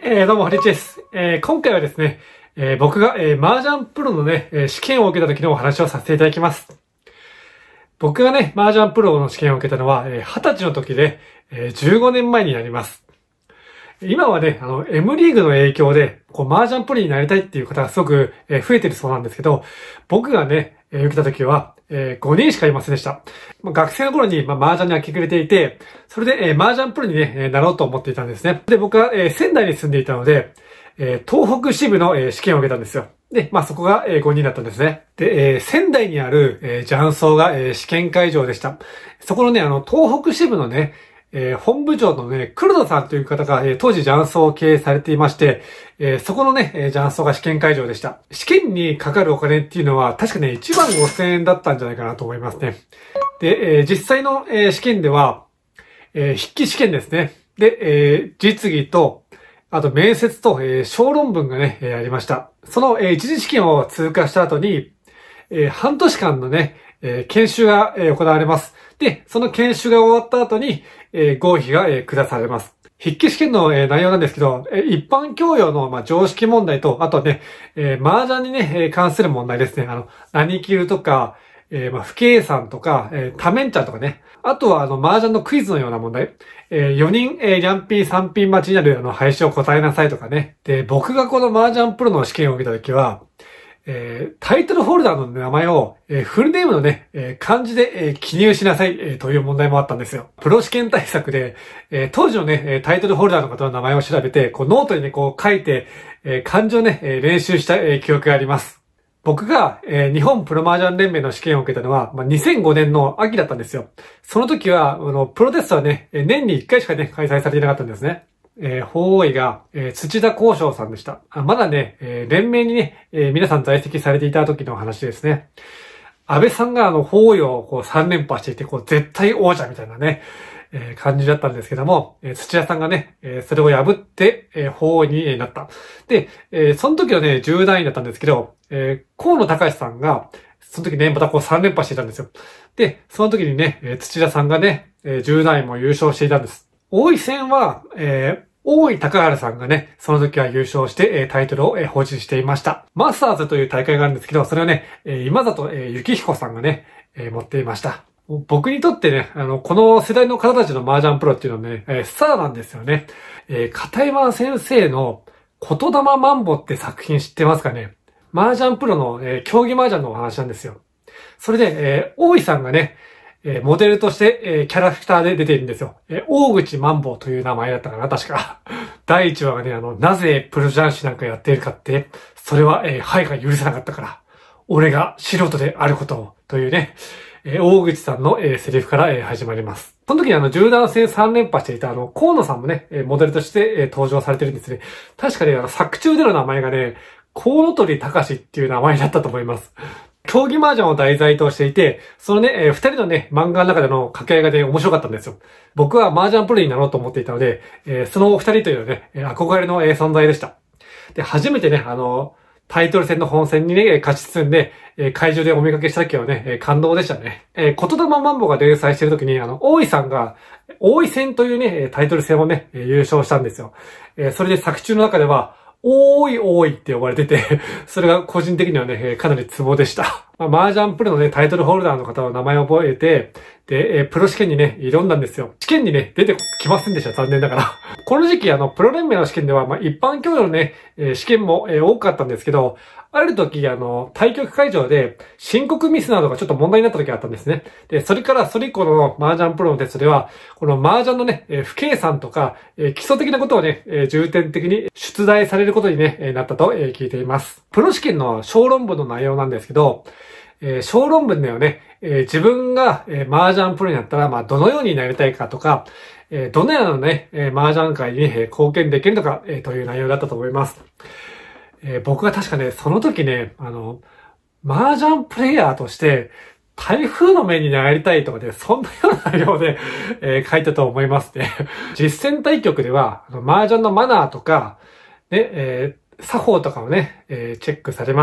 どうも、はりちです。今回はですね、僕が、麻雀プロのね、試験を受けた時のお話をさせていただきます。僕がね、麻雀プロの試験を受けたのは、20歳の時で、15年前になります。今はね、M リーグの影響で、麻雀プロになりたいっていう方がすごく、増えてるそうなんですけど、僕がね、受けた時は、5人しかいませんでした。学生の頃に、麻雀に明け暮れていて、それで、麻雀プロにね、なろうと思っていたんですね。で、僕は、仙台に住んでいたので、東北支部の、試験を受けたんですよ。で、そこが、5人だったんですね。で、仙台にある、雀荘が、試験会場でした。そこのね、東北支部のね、本部長のね、黒田さんという方が、当時雀荘を経営されていまして、そこのね、雀荘が試験会場でした。試験にかかるお金っていうのは、確かね、15,000円だったんじゃないかなと思いますね。で、実際の、試験では、筆記試験ですね。で、実技と、あと面接と、小論文がね、ありました。その、一次試験を通過した後に、半年間のね、研修が、行われます。で、その研修が終わった後に、合否が、下されます。筆記試験の、内容なんですけど、一般教養の、常識問題と、あとね、麻雀にね、関する問題ですね。何キルとか、不計算とか、多面ちゃんとかね。あとは、麻雀のクイズのような問題。4人、リャンピン3ピン待ちになる、配信を答えなさいとかね。で、僕がこの麻雀プロの試験を受けたときは、タイトルホルダーの名前を、フルネームのね、漢字で、記入しなさい、という問題もあったんですよ。プロ試験対策で、当時のね、タイトルホルダーの方の名前を調べて、ノートにね、書いて、漢字をね、練習した、記憶があります。僕が、日本プロ麻雀連盟の試験を受けたのは、2005年の秋だったんですよ。その時は、プロテストはね、年に1回しかね、開催されていなかったんですね。法王位が、土田光章さんでした。まだね、連盟にね、皆さん在籍されていた時の話ですね。安倍さんが法王位を3連覇していて、絶対王者みたいなね、感じだったんですけども、土田さんがね、それを破って、法王位になった。で、その時はね、10段位だったんですけど、河野隆さんが、その時ね、また3連覇していたんですよ。で、その時にね、土田さんがね、10段位も優勝していたんです。王位戦は、大井高原さんがね、その時は優勝して、タイトルを保持していました。マスターズという大会があるんですけど、それをね、今里幸彦さんがね、持っていました。僕にとってね、この世代の方たちの麻雀プロっていうのはね、スターなんですよね。片山先生の言霊マンボって作品知ってますかね？麻雀プロの、競技麻雀のお話なんですよ。それで、大井さんがね、モデルとして、キャラクターで出ているんですよ。大口マンボウという名前だったかな、確か。第1話がね、なぜプロ雀士なんかやっているかって、それは、はいが許せなかったから、俺が素人であることを、というね、大口さんの、セリフから、始まります。その時に10段戦3連覇していた河野さんもね、モデルとして、登場されてるんですね。確かね、作中での名前がね、コウノトリタカシっていう名前だったと思います。競技麻雀を題材としていて、そのね、二人のね、漫画の中での掛け合いがね、面白かったんですよ。僕は麻雀プロになろうと思っていたので、その二人というね、憧れの存在でした。で、初めてね、タイトル戦の本戦にね、勝ち進んで、会場でお見かけした時はね、感動でしたね。言霊マンボが連載してる時に、大井さんが、大井戦というね、タイトル戦をね、優勝したんですよ。それで作中の中では、多いって呼ばれてて、それが個人的にはね、かなりツボでした。麻雀プロのね、タイトルホルダーの方の名前を覚えて、で、プロ試験にね、挑んだんですよ。試験にね、出てきませんでした。残念ながら。この時期、プロ連盟の試験では、一般教養のね、試験も、多かったんですけど、ある時、対局会場で、申告ミスなどがちょっと問題になった時があったんですね。で、それ以降の麻雀プロのテストでは、この麻雀のね、不計算とか、基礎的なことをね、重点的に出題されることにね、なったと、聞いています。プロ試験の小論文の内容なんですけど、小論文ではね、自分が、麻雀プロになったら、どのようになりたいかとか、どのようなね、麻雀界に、貢献できるのか、という内容だったと思います。僕が確かね、その時ね、麻雀プレイヤーとして、台風の目になりたいとかで、そんなような内容で、書いたと思いますね。実践対局では、麻雀のマナーとか、ね、作法とかをね、チェックされます。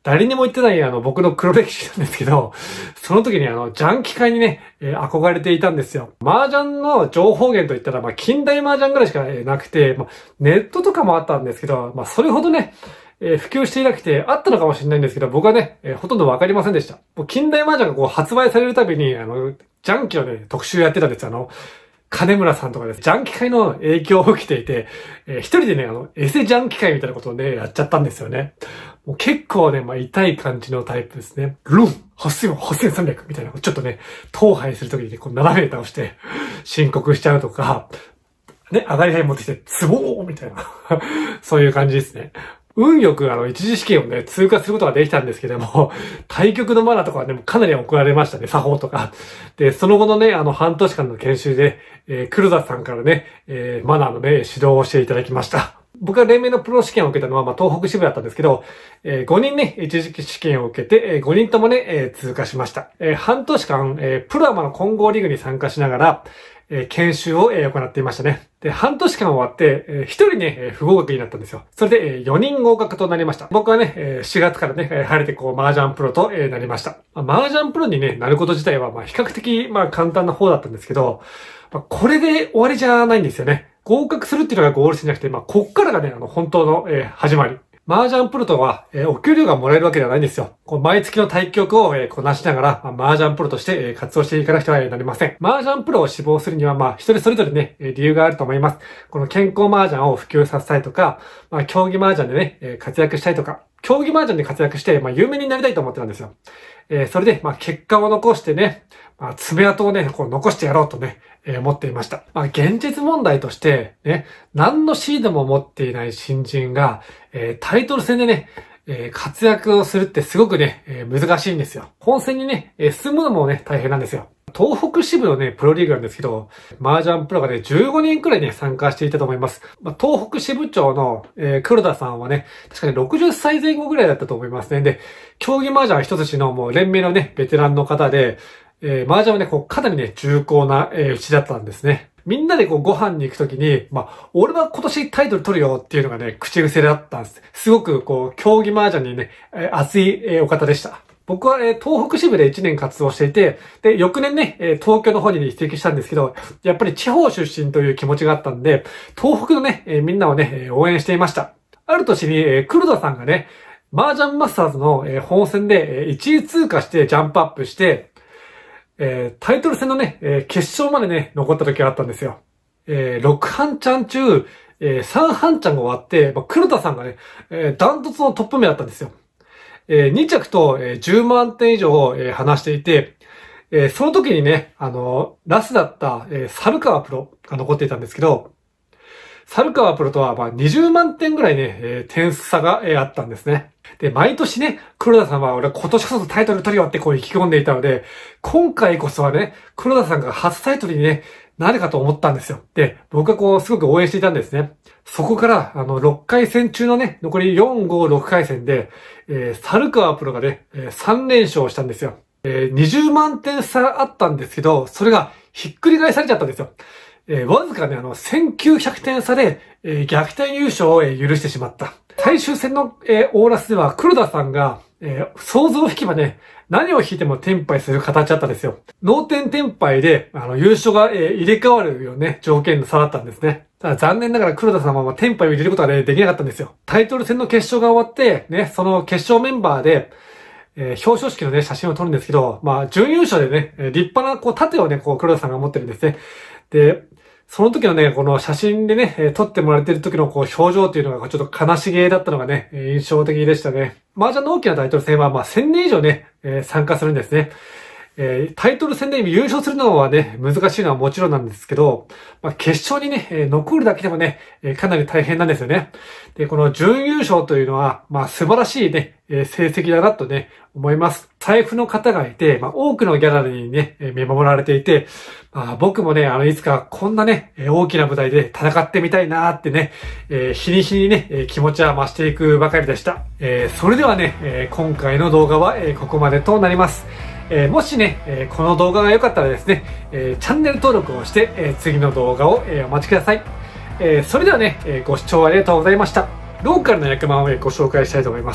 誰にも言ってない僕の黒歴史なんですけど、その時にジャンキ会にね、憧れていたんですよ。麻雀の情報源といったら、近代麻雀ぐらいしかなくて、ネットとかもあったんですけど、それほどね、普及していなくて、あったのかもしれないんですけど、僕はね、ほとんどわかりませんでした。もう近代麻雀がこう発売されるたびに、ジャンキのね、特集やってたんです。金村さんとかです。ジャンキ会の影響を受けていて、一人でね、エセジャンキ会みたいなことをね、やっちゃったんですよね。もう結構ね、痛い感じのタイプですね。ルン !8000、8300みたいな、ちょっとね、倒敗するときにね、こう斜めに倒して、申告しちゃうとか、ね、上がり牌持ってきて、ツボーみたいな。そういう感じですね。運よく一次試験をね、通過することができたんですけども、対局のマナーとかはね、かなり怒られましたね、作法とか。で、その後のね、半年間の研修で、黒田さんからね、マナーのね、指導をしていただきました。僕が連盟のプロ試験を受けたのは、東北支部だったんですけど、5人ね、一次試験を受けて、5人ともね、通過しました。半年間、プロアマの混合リーグに参加しながら、研修を行っていましたね。で、半年間終わって、1人ね、不合格になったんですよ。それで、4人合格となりました。僕はね、4月からね、晴れてこう、麻雀プロとなりました。麻雀プロにね、なること自体は、比較的、簡単な方だったんですけど、これで終わりじゃないんですよね。合格するっていうのがゴールじゃなくて、こっからがね、本当の、始まり。麻雀プロとは、お給料がもらえるわけではないんですよ。こう毎月の対局を、こなしながら、麻雀プロとして、活動していかなくてはなりません。麻雀プロを志望するには、一人それぞれね、理由があると思います。この健康麻雀を普及させたいとか、競技麻雀でね、活躍したいとか、競技麻雀で活躍して、有名になりたいと思ってたんですよ。それで、結果を残してね、爪痕をね、こう残してやろうとね、思っていました。現実問題として、ね、何のシードも持っていない新人が、タイトル戦でね、活躍をするってすごくね、難しいんですよ。本戦にね、進むのもね、大変なんですよ。東北支部のね、プロリーグなんですけど、麻雀プロがね、15人くらいね、参加していたと思います。東北支部長の、黒田さんはね、確かに60歳前後ぐらいだったと思いますね。で、競技麻雀は一筋のもう連盟のね、ベテランの方で、麻雀はね、こう、かなりね、重厚な、うちだったんですね。みんなでこう、ご飯に行くときに、俺は今年タイトル取るよっていうのがね、口癖だったんです。すごく、こう、競技麻雀にね、熱い、お方でした。僕は、東北支部で1年活動していて、で、翌年ね、東京の方に移籍したんですけど、やっぱり地方出身という気持ちがあったんで、東北のね、みんなをね、応援していました。ある年に、黒田さんがね、麻雀マスターズの、本戦で、1位通過してジャンプアップして、タイトル戦のね、決勝までね、残った時があったんですよ。6半チャン中、3半チャンが終わって、黒田さんがね、ダントツのトップ目だったんですよ。2着と、10万点以上、離していて、その時にね、ラスだった、猿川プロが残っていたんですけど、猿川プロとは、20万点ぐらいね、点差が、あったんですね。で、毎年ね、黒田さんは俺今年こそタイトル取るよってこう意気込んでいたので、今回こそはね、黒田さんが初タイトルにね、なるかと思ったんですよ。で、僕はこう、すごく応援していたんですね。そこから、6回戦中のね、残り4、5、6回戦で、猿川プロがね、3連勝したんですよ。20万点差あったんですけど、それがひっくり返されちゃったんですよ。わずかね、1900点差で、逆転優勝を、許してしまった。最終戦の、オーラスでは黒田さんが、想像を引けばね、何を引いても転敗する形だったんですよ。同点転敗で、優勝が、入れ替わるよね、条件の差だったんですね。ただ残念ながら黒田さんは転敗を入れることがね、できなかったんですよ。タイトル戦の決勝が終わって、ね、その決勝メンバーで、表彰式のね、写真を撮るんですけど、準優勝でね、立派な、こう、盾をね、こう、黒田さんが持ってるんですね。で、その時のね、この写真でね、撮ってもらってる時のこう表情っていうのがちょっと悲しげだったのがね、印象的でしたね。麻雀の大きなタイトル戦は1000人以上ね、参加するんですね。タイトル戦で優勝するのはね、難しいのはもちろんなんですけど、決勝にね、残るだけでもね、かなり大変なんですよね。で、この準優勝というのは、素晴らしいね、成績だなとね、思います。財布の方がいて、多くのギャラリーにね、見守られていて、僕もね、いつかこんなね、大きな舞台で戦ってみたいなーってね、日に日にね、気持ちは増していくばかりでした。それではね、今回の動画は、ここまでとなります。もしね、この動画が良かったらですね、チャンネル登録をして、次の動画を、お待ちください。それではね、ご視聴ありがとうございました。ローカルな役満をご紹介したいと思います。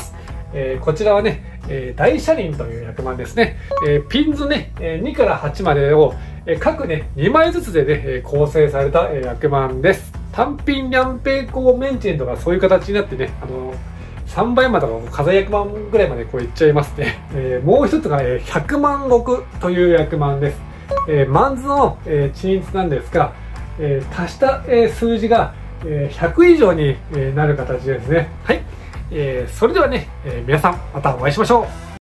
こちらはね、大車輪という役満ですね。ピンズね、2から8までを、各ね、2枚ずつでね、構成された、役満です。単品両平行メンチェンとかそういう形になってね、3倍までとか風役満ぐらいまでこういっちゃいますね。もう一つが、100万石という役満です。マンズの、均一なんですが、足した、数字が、100以上に、なる形ですね。はい。それではね、皆さんまたお会いしましょう。